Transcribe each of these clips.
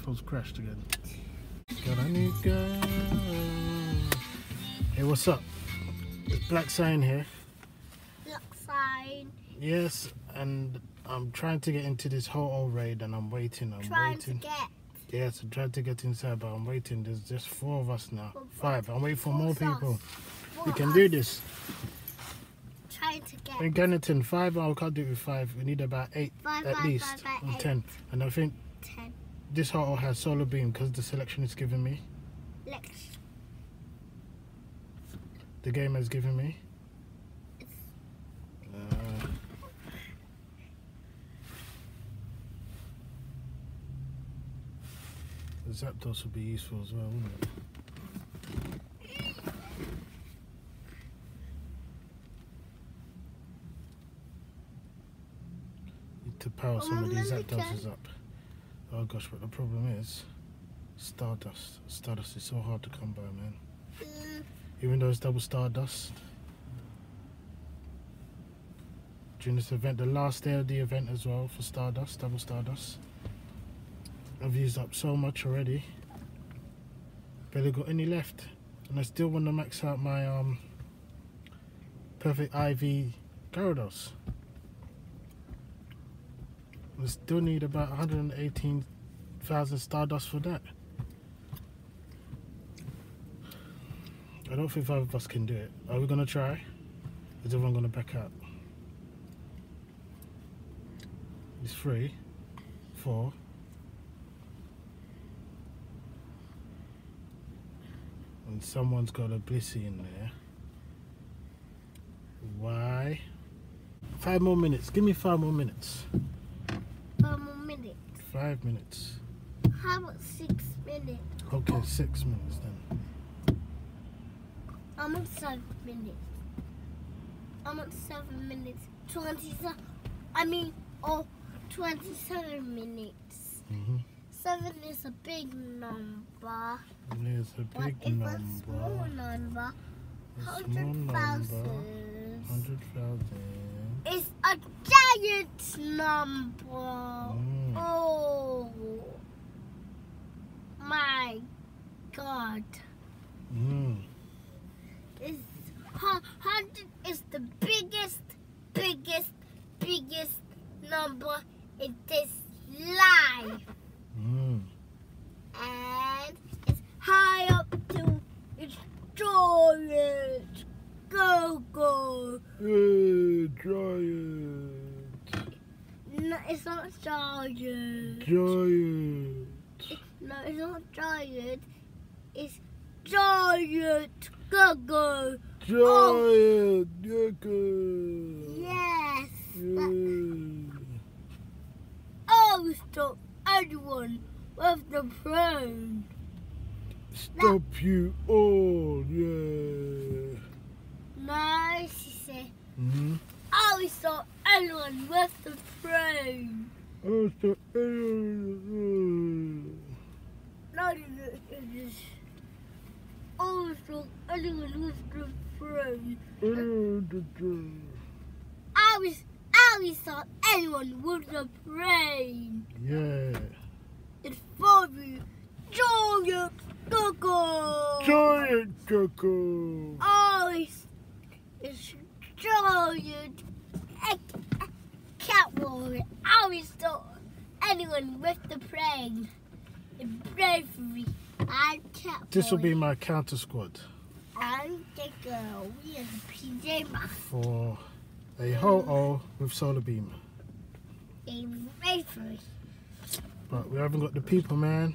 phone's crashed again. Got a new girl. Hey, what's up? It's Black Sign here. Black Sign. Yes, and I'm trying to get into this Ho-Oh raid and I'm waiting. Yes, I'm trying to get inside, but I'm waiting. There's just 4 of us now. 5. I'm waiting for more people. We can do this. Trying to get. In Gannerton, 5. I can't do it with 5. We need about 8 at least. 10. And I think 10. this Ho-Oh has solar beam because the selection is giving me. The game has given me. The Zapdos would be useful as well, wouldn't it? Need to power some of these Zapdoses up. Oh gosh, but the problem is Stardust. Stardust is so hard to come by, man. Even though it's double Stardust. During this event, the last day of the event as well for Stardust, double Stardust. I've used up so much already. Barely got any left. And I still want to max out my Perfect IV Gyarados. I still need about 118,000 Stardust for that. I don't think 5 of us can do it. Are we going to try? Is everyone going to back out? It's 3, 4. And someone's got a Blissey in there. Why? 5 more minutes. Give me 5 more minutes. 5 more minutes. 5 minutes. How about 6 minutes? Okay, 6 minutes then. I'm on 7 minutes. I'm on 7 minutes. 27 minutes. 7 is a big number. It is a big number. It's a small number. 100,000. 100,000. It's a giant number. Oh my God. It's 100 is the biggest number in this life. And it's high up to its giant. Go. Hey, giant. No, it's not giant. Giant. No, it's not giant. It's giant. Go. Giant. Go. Yes. Yeah. Oh, stop anyone with the phone. Stop you all, yeah. No, she said. Oh, we saw anyone with the phone. Oh, stop anyone. No, it's oh, saw anyone with the phone. I saw anyone with the brain. Yeah. It's for you. Giant Coco. Giant Coco. Oh, it's giant cat warrior. I always thought anyone with the brain. In bravery and cat. This will be my counter squad. And the girl. We are the PJ Masks. For a Ho-Oh with solar beam. In bravery. But we haven't got the people, man.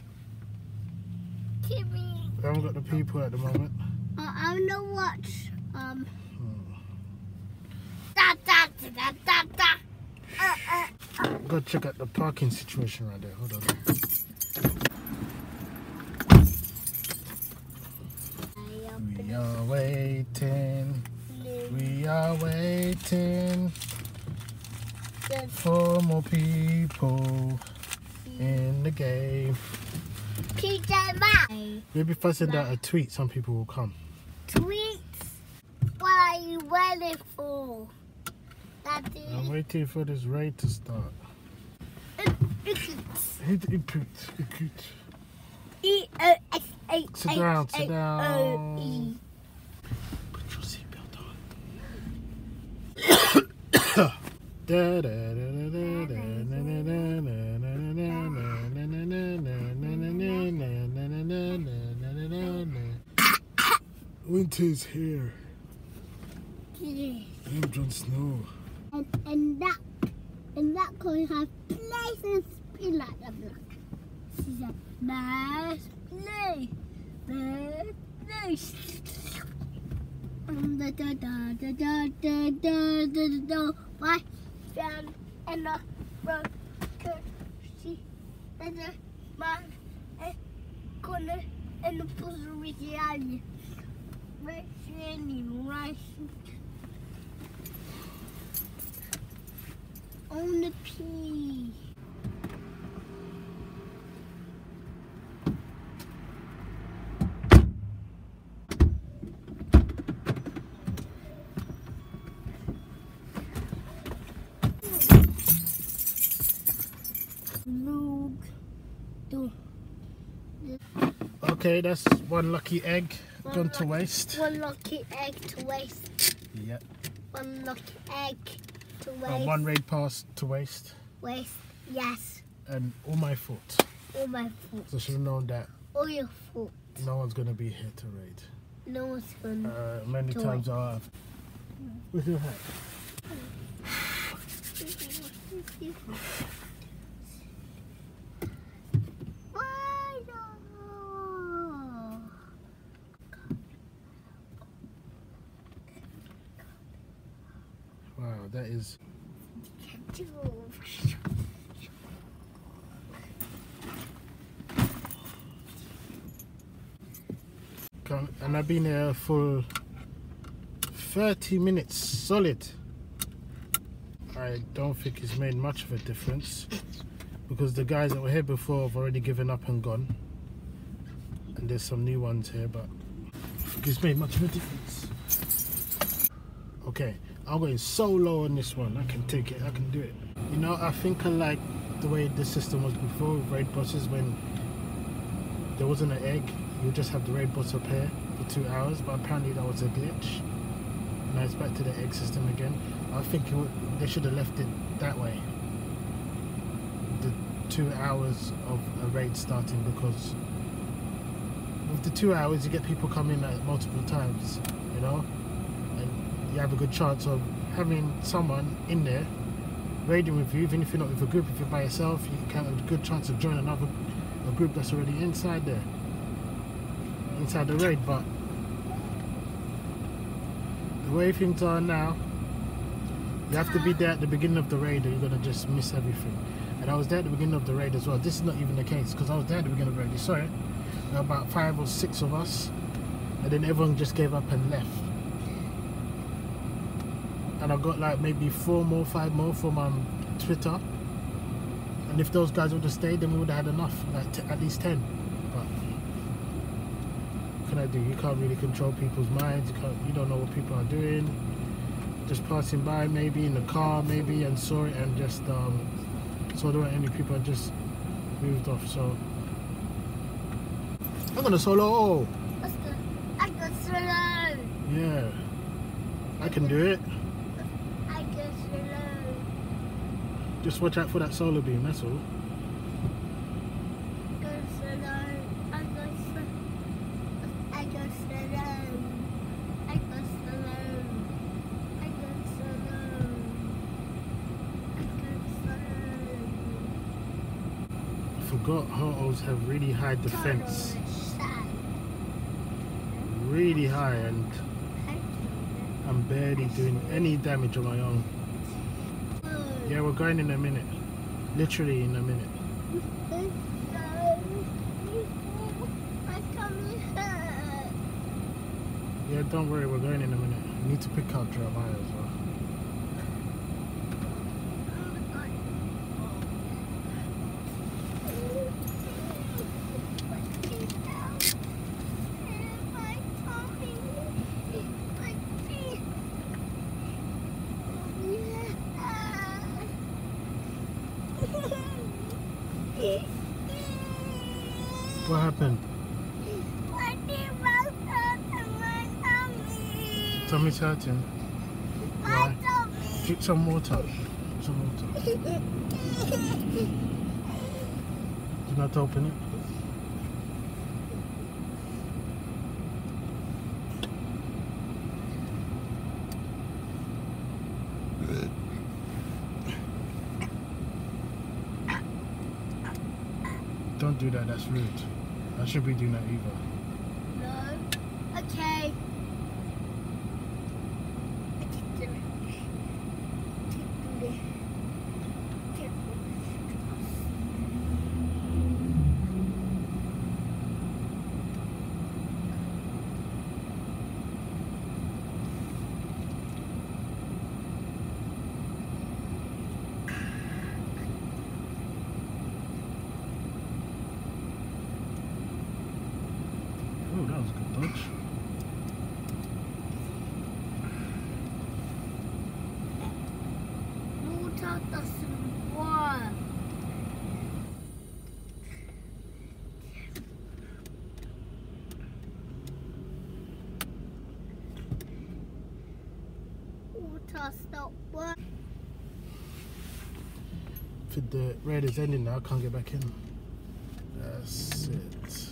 Timmy. We haven't got the people at the moment. I know what. Go check out the parking situation right there. Hold on. We are waiting. We are waiting for more people in the game. PJ Masks. Maybe if I send out a tweet, some people will come. Tweets? What are you waiting for? Daddy? I'm waiting for this raid to start. Ikut. He pooped. E-O-S-H-H-O-E. Sit down, sit down. Put your seatbelt on. Winter's here. Yes. I'm Jon Snow. And that coin has places spin like the block. She's a nice play. Nice. Why? Down and the road. She and the man and corner and the puzzle with the eye. Right, right. On the pee. Okay, that's one lucky egg gone to waste. One lucky egg to waste. Yep. One lucky egg to waste. And one raid pass to waste. Waste, yes. And all my fault. All my fault. So I should have known that All your fault. no one's going to be here to raid. No one's gonna. Many Do times I have. With your hat. Why no? Wow, that is... And I've been here for 30 minutes solid. I don't think it's made much of a difference because the guys that were here before have already given up and gone, and there's some new ones here, but I think it's made much of a difference. Okay, I'm going so low on this one. I can take it, I can do it. You know, I think I like the way the system was before with raid bosses, when there wasn't an egg, you just have the raid boss up here for 2 hours, but apparently that was a glitch. Now it's back to the egg system again. I think they should have left it that way, the 2 hours of a raid starting, because with the 2 hours you get people coming at multiple times, you know, and you have a good chance of having someone in there raiding with you. Even if you're not with a group, if you're by yourself, you can have a good chance of joining a group that's already inside there, inside the raid. But the way things are now, you have to be there at the beginning of the raid or you're going to just miss everything. And I was there at the beginning of the raid as well. This is not even the case, because I was there at the beginning of the raid. You saw it. There were about 5 or 6 of us, and then everyone just gave up and left. And I got like maybe 4 more, 5 more from Twitter. And if those guys would have stayed, then we would have had enough, like at least 10. But what can I do? You can't really control people's minds. You don't know what people are doing. Just passing by, maybe in the car, maybe, and saw it and just saw there weren't any people and just moved off. So I'm gonna solo. I go solo. Yeah, I can do it. I go solo. Just watch out for that solar beam, that's all. Go solo. I go solo. I go solo. I go solo. I go solo. I go solo. I forgot Ho-Ohs have really high defense. Really high, and I'm barely doing any damage on my own. Yeah, we're going in a minute. Literally in a minute. Yeah, don't worry, we're going in a minute. We need to pick out Jeremiah as well. What happened? Tummy's hurting. Why? Get some water. Some water. Do not open it. Don't do that, that's rude. I should be doing that either. No. Okay. Oh, that was a good dodge. Water doesn't work. Water stop working. For the raid is ending now, I can't get back in. That's it.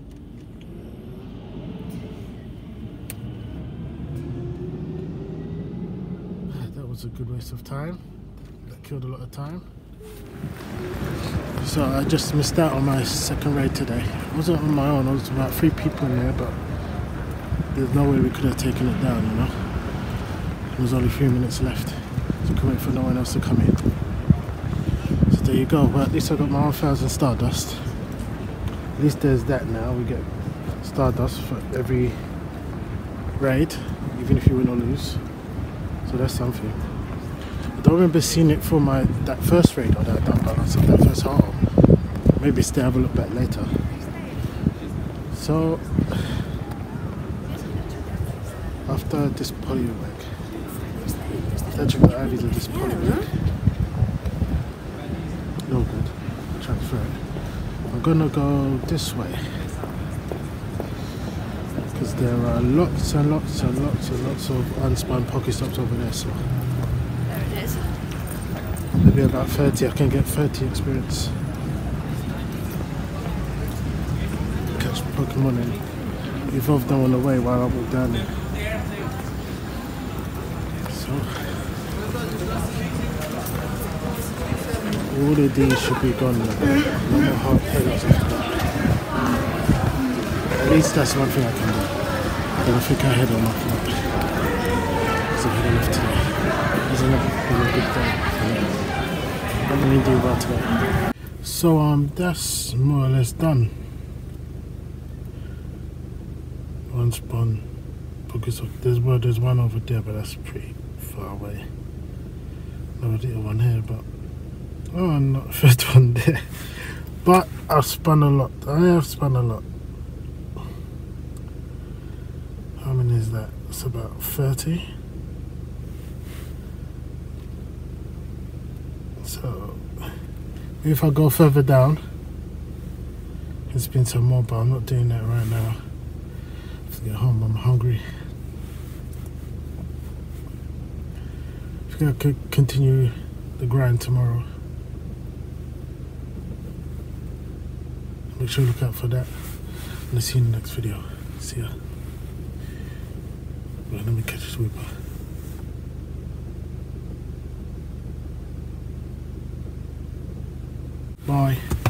That was a good waste of time. That killed a lot of time. So I just missed out on my second raid today. I wasn't on my own, there was about 3 people in there, but there's no way we could have taken it down, you know. There was only 3 minutes left, so we could wait for no one else to come in. So there you go, but at least I got my 1000 Stardust. At least there's that now, we get Stardust for every raid, even if you win or lose. So that's something. I don't remember seeing it for that first raid or that balance of that first haul. Maybe still have a look back later. So after this polywag, after I got added to this polywag, no good. Transfer it. I'm gonna go this way because there are lots and lots and lots and lots of unspun Pokestops over there. So maybe about 30, I can get 30 experience. Catch Pokemon and evolve them on the way while I walk down there. So all of these should be gone now. No more hard payments after that. At least that's one thing I can do. But I think I head on off that. Because I had enough today. It's a good day. I didn't do well today. So that's more or less done. One spawn, because there's one over there, but that's pretty far away. No little one here, but oh, not first one there. But I've spun a lot. I have spun a lot. How many is that? It's about 30. So if I go further down, there's been some more, but I'm not doing that right now. To get home, I'm hungry. I'm gonna continue the grind tomorrow. Make sure you look out for that. And I'll see you in the next video. See ya. Right, let me catch a sweeper. Bye.